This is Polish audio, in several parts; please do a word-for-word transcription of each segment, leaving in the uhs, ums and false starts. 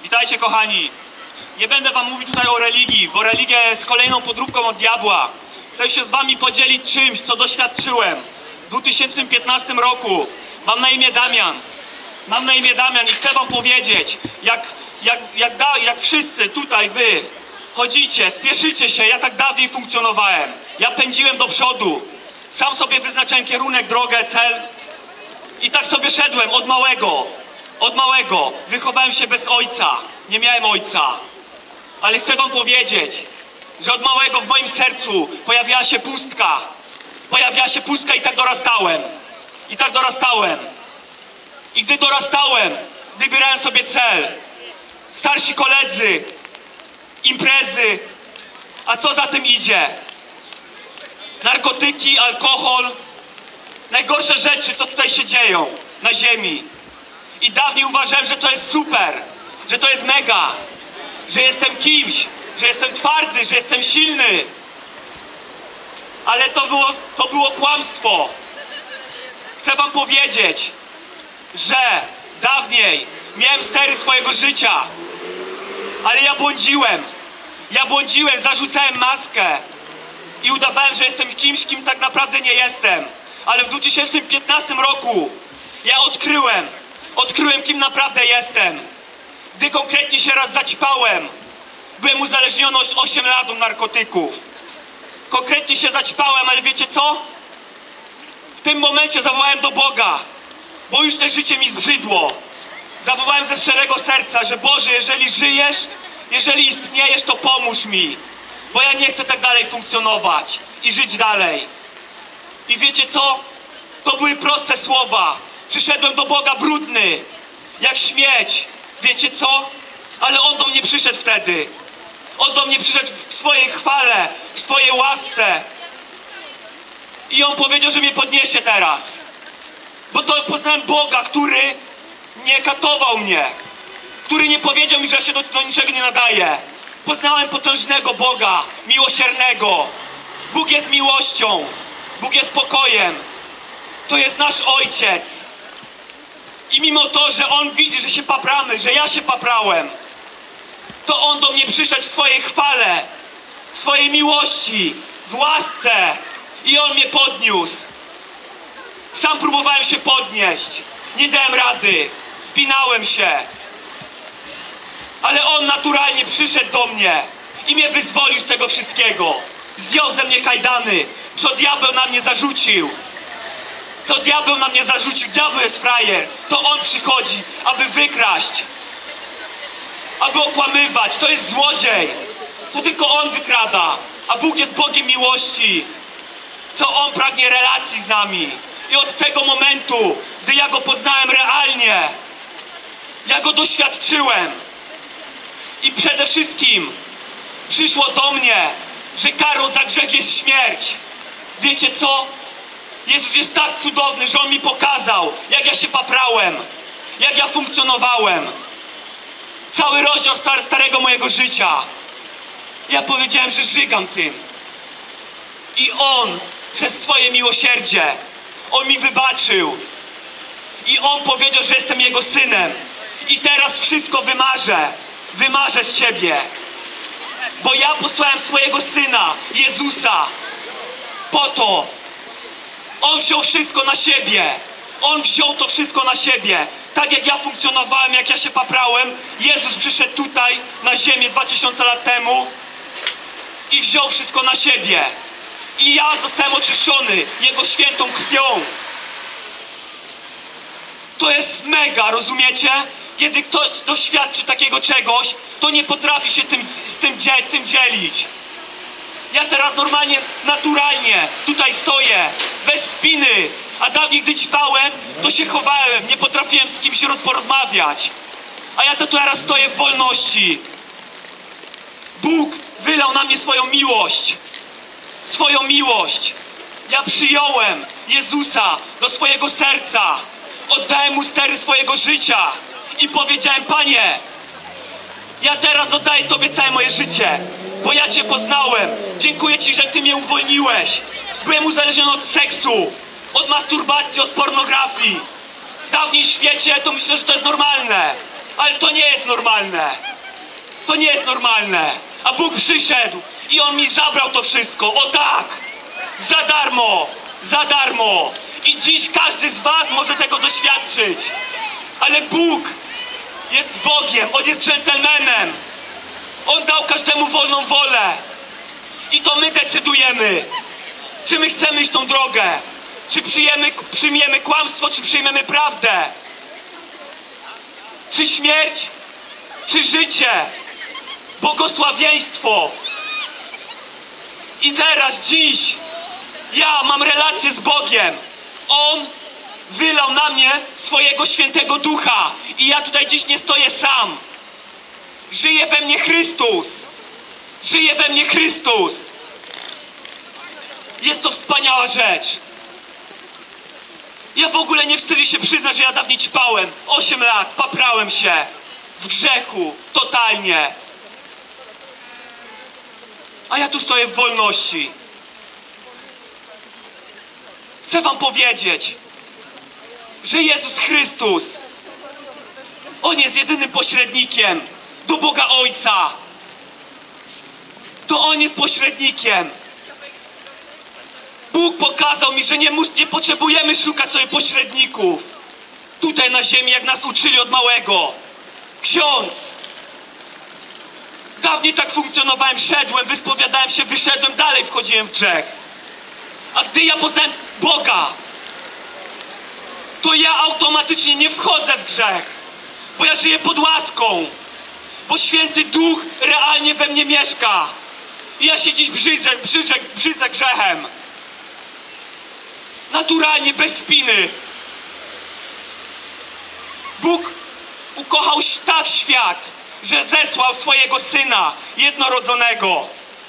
Witajcie, kochani. Nie będę wam mówić tutaj o religii, bo religia jest kolejną podróbką od diabła. Chcę się z wami podzielić czymś, co doświadczyłem w dwa tysiące piętnastym roku. Mam na imię Damian. Mam na imię Damian i chcę wam powiedzieć, jak, jak, jak, da, jak wszyscy tutaj wy chodzicie, spieszycie się, ja tak dawniej funkcjonowałem. Ja pędziłem do przodu. Sam sobie wyznaczałem kierunek, drogę, cel. I tak sobie szedłem od małego. Od małego. Wychowałem się bez ojca. Nie miałem ojca. Ale chcę wam powiedzieć, że od małego w moim sercu pojawiała się pustka. Pojawiała się pustka i tak dorastałem. I tak dorastałem. I gdy dorastałem, wybierałem sobie cel. Starsi koledzy, imprezy. A co za tym idzie? Narkotyki, alkohol. Najgorsze rzeczy, co tutaj się dzieją na ziemi. I dawniej uważałem, że to jest super. Że to jest mega. Że jestem kimś. Że jestem twardy, że jestem silny. Ale to było, to było kłamstwo. Chcę wam powiedzieć, że dawniej miałem stery swojego życia. Ale ja błądziłem. Ja błądziłem, zarzucałem maskę. I udawałem, że jestem kimś, kim tak naprawdę nie jestem. Ale w dwa tysiące piętnastym roku ja odkryłem, odkryłem, kim naprawdę jestem. Gdy konkretnie się raz zaćpałem, byłem uzależniony osiem lat od narkotyków. Konkretnie się zaćpałem, ale wiecie co? W tym momencie zawołałem do Boga, bo już te życie mi zbrzydło. Zawołałem ze szczerego serca, że Boże, jeżeli żyjesz, jeżeli istniejesz, to pomóż mi. Bo ja nie chcę tak dalej funkcjonować i żyć dalej. I wiecie co? To były proste słowa. Przyszedłem do Boga brudny, jak śmieć. Wiecie co? Ale On do mnie przyszedł wtedy. On do mnie przyszedł w swojej chwale, w swojej łasce. I On powiedział, że mnie podniesie teraz. Bo to poznałem Boga, który nie katował mnie. Który nie powiedział mi, że ja się do, do niczego nie nadaję. Poznałem potężnego Boga, miłosiernego. Bóg jest miłością. Bóg jest pokojem. To jest nasz Ojciec. I mimo to, że On widzi, że się papramy, że ja się paprałem, to On do mnie przyszedł w swojej chwale, w swojej miłości, w łasce. I On mnie podniósł. Sam próbowałem się podnieść. Nie dałem rady. Spinałem się. Ale On naturalnie przyszedł do mnie i mnie wyzwolił z tego wszystkiego. Zdjął ze mnie kajdany, co diabeł na mnie zarzucił. Co diabeł na mnie zarzucił. Diabeł jest frajer. To on przychodzi, aby wykraść. Aby okłamywać. To jest złodziej. To tylko on wykrada. A Bóg jest Bogiem miłości. Co On pragnie relacji z nami. I od tego momentu, gdy ja Go poznałem realnie, ja Go doświadczyłem. I przede wszystkim przyszło do mnie, że karą za grzech jest śmierć. Wiecie co? Jezus jest tak cudowny, że On mi pokazał, jak ja się paprałem, jak ja funkcjonowałem. Cały rozdział starego mojego życia. Ja powiedziałem, że żygam tym. I On przez swoje miłosierdzie, On mi wybaczył. I On powiedział, że jestem Jego synem. I teraz wszystko wymarzę. Wymarzę z Ciebie. Bo ja posłałem swojego Syna, Jezusa, po to. On wziął wszystko na siebie. On wziął to wszystko na siebie. Tak jak ja funkcjonowałem, jak ja się paprałem, Jezus przyszedł tutaj na ziemię dwa tysiące lat temu i wziął wszystko na siebie. I ja zostałem oczyszczony Jego świętą krwią. To jest mega, rozumiecie? Kiedy ktoś doświadczy takiego czegoś, to nie potrafi się tym, z tym, dzie tym dzielić. Ja teraz normalnie, naturalnie tutaj stoję, bez spiny. A dawniej, gdy ćpałem, to się chowałem, nie potrafiłem z kimś porozmawiać. A ja to teraz stoję w wolności. Bóg wylał na mnie swoją miłość. Swoją miłość. Ja przyjąłem Jezusa do swojego serca. Oddałem Mu stery swojego życia. I powiedziałem, Panie, ja teraz oddaję Tobie całe moje życie, bo ja Cię poznałem. Dziękuję Ci, że Ty mnie uwolniłeś. Byłem uzależniony od seksu, od masturbacji, od pornografii. Dawniej w świecie to myślę, że to jest normalne. Ale to nie jest normalne. To nie jest normalne. A Bóg przyszedł i On mi zabrał to wszystko. O tak! Za darmo! Za darmo! I dziś każdy z was może tego doświadczyć. Ale Bóg jest Bogiem. On jest dżentelmenem. On dał każdemu wolną wolę. I to my decydujemy, czy my chcemy iść tą drogę. Czy przyjmiemy, przyjmiemy kłamstwo, czy przyjmiemy prawdę. Czy śmierć, czy życie. Błogosławieństwo. I teraz, dziś, ja mam relację z Bogiem. On wylał na mnie swojego świętego ducha. I ja tutaj dziś nie stoję sam. Żyje we mnie Chrystus. Żyje we mnie Chrystus. Jest to wspaniała rzecz. Ja w ogóle nie wstydzę się przyznać, że ja dawniej ćpałem. Osiem lat, paprałem się. W grzechu. Totalnie. A ja tu stoję w wolności. Chcę wam powiedzieć, że Jezus Chrystus, On jest jedynym pośrednikiem do Boga Ojca. To On jest pośrednikiem. Bóg pokazał mi, że nie, nie potrzebujemy szukać sobie pośredników tutaj na ziemi, jak nas uczyli od małego. Ksiądz. Dawniej tak funkcjonowałem, szedłem, wyspowiadałem się, wyszedłem, dalej wchodziłem w grzech. A gdy ja poznałem Boga, to ja automatycznie nie wchodzę w grzech, bo ja żyję pod łaską, bo Święty Duch realnie we mnie mieszka. I ja się dziś brzydzę, brzydzę, brzydzę grzechem. Naturalnie, bez spiny. Bóg ukochał tak świat, że zesłał swojego Syna jednorodzonego,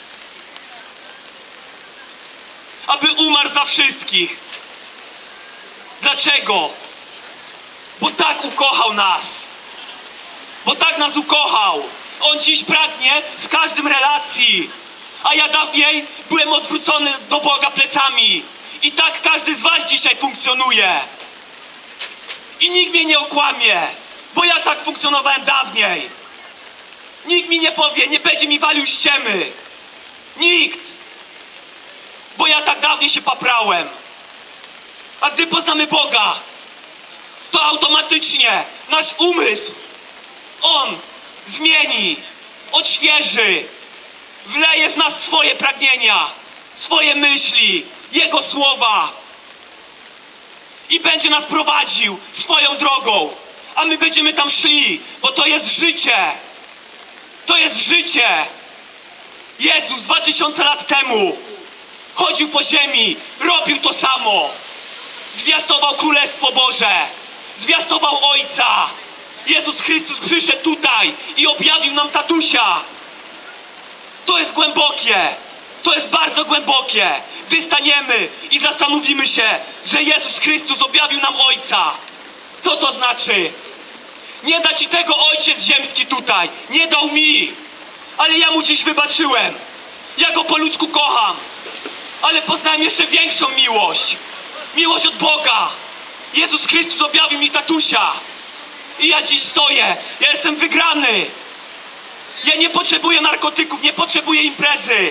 aby umarł za wszystkich. Dlaczego? Bo tak ukochał nas. Bo tak nas ukochał. On dziś pragnie z każdym relacji. A ja dawniej byłem odwrócony do Boga plecami. I tak każdy z was dzisiaj funkcjonuje. I nikt mnie nie okłamie, bo ja tak funkcjonowałem dawniej. Nikt mi nie powie, nie będzie mi walił ściemy. Nikt. Bo ja tak dawniej się paprałem. A gdy poznamy Boga, to automatycznie nasz umysł On zmieni, odświeży, wleje w nas swoje pragnienia, swoje myśli, Jego słowa i będzie nas prowadził swoją drogą, a my będziemy tam szli, bo to jest życie. To jest życie. Jezus dwa tysiące lat temu chodził po ziemi, robił to samo. Zwiastował Królestwo Boże, zwiastował Ojca. Jezus Chrystus przyszedł tutaj i objawił nam tatusia. To jest głębokie. To jest bardzo głębokie. Gdy staniemy i zastanowimy się, że Jezus Chrystus objawił nam Ojca. Co to znaczy? Nie da ci tego Ojciec ziemski tutaj. Nie dał mi. Ale ja Mu dziś wybaczyłem. Ja Go po ludzku kocham. Ale poznałem jeszcze większą miłość. Miłość od Boga. Jezus Chrystus objawił mi tatusia. I ja dziś stoję. Ja jestem wygrany. Ja nie potrzebuję narkotyków, nie potrzebuję imprezy.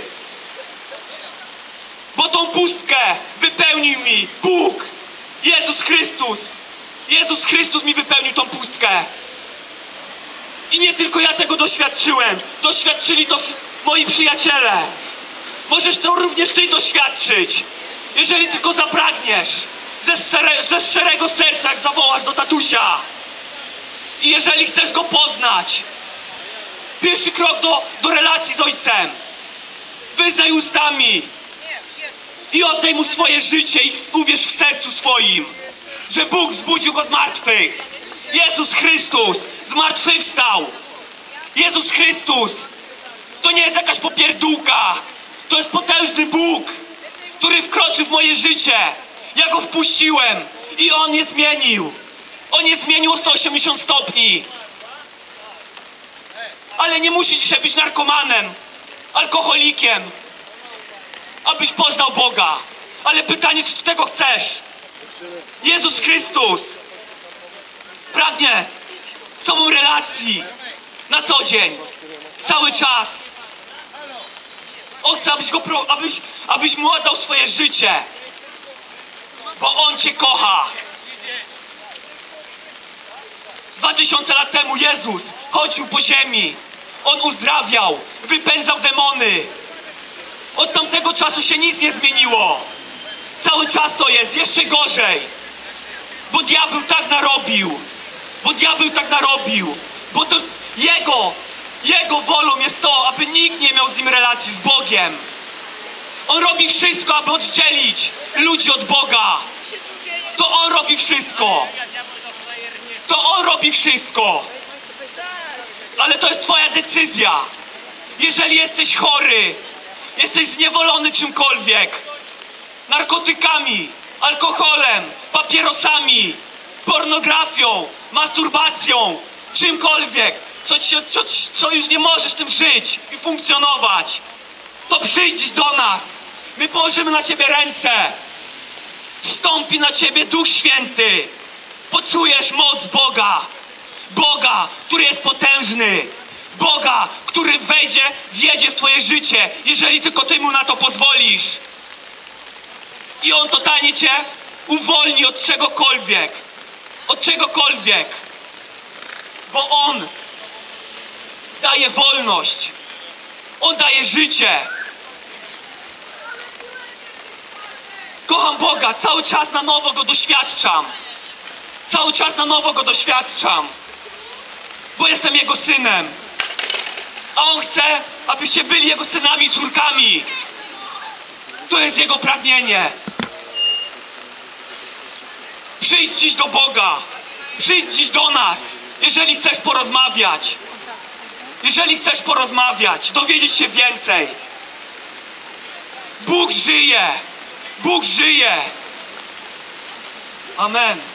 Bo tą pustkę wypełnił mi Bóg. Jezus Chrystus. Jezus Chrystus mi wypełnił tą pustkę. I nie tylko ja tego doświadczyłem. Doświadczyli to moi przyjaciele. Możesz to również ty doświadczyć. Jeżeli tylko zapragniesz. Ze, szczere, ze szczerego serca, jak zawołasz do tatusia. I jeżeli chcesz Go poznać. Pierwszy krok do, do relacji z Ojcem. Wyznaj ustami. I oddaj Mu swoje życie i uwierz w sercu swoim, że Bóg wzbudził Go z martwych. Jezus Chrystus zmartwychwstał. Jezus Chrystus to nie jest jakaś popierdółka. To jest potężny Bóg, który wkroczył w moje życie. Ja Go wpuściłem i On je zmienił. On je zmienił o sto osiemdziesiąt stopni. Ale nie musi dzisiaj być narkomanem, alkoholikiem, abyś poznał Boga. Ale pytanie, czy ty tego chcesz? Jezus Chrystus pragnie Tobą relacji. Na co dzień. Cały czas. On chce, abyś, go pro, abyś, abyś mu oddał swoje życie. Bo On Cię kocha. Dwa tysiące lat temu Jezus chodził po ziemi. On uzdrawiał, wypędzał demony. Od tamtego czasu się nic nie zmieniło. Cały czas to jest jeszcze gorzej. Bo diabeł tak narobił. Bo diabeł tak narobił. Bo to Jego, Jego wolą jest to, aby nikt nie miał z Nim relacji z Bogiem. On robi wszystko, aby oddzielić ludzi od Boga. To On robi wszystko. To On robi wszystko. Ale to jest Twoja decyzja. Jeżeli jesteś chory, jesteś zniewolony czymkolwiek, narkotykami, alkoholem, papierosami, pornografią, masturbacją, czymkolwiek, co, ci, co, co już nie możesz tym żyć i funkcjonować, to przyjdź do nas. My położymy na Ciebie ręce. Wstąpi na Ciebie Duch Święty. Poczujesz moc Boga. Boga, który jest potężny. Boga, który wejdzie, wjedzie w Twoje życie, jeżeli tylko Ty Mu na to pozwolisz. I On totalnie Cię uwolni od czegokolwiek. Od czegokolwiek. Bo On daje wolność. On daje życie. Kocham Boga, cały czas na nowo Go doświadczam. Cały czas na nowo Go doświadczam. Bo jestem Jego synem. A On chce, abyście byli Jego synami i córkami. To jest Jego pragnienie. Przyjdź dziś do Boga. Przyjdź dziś do nas, jeżeli chcesz porozmawiać. Jeżeli chcesz porozmawiać, dowiedzieć się więcej. Bóg żyje. Bóg żyje. Amen.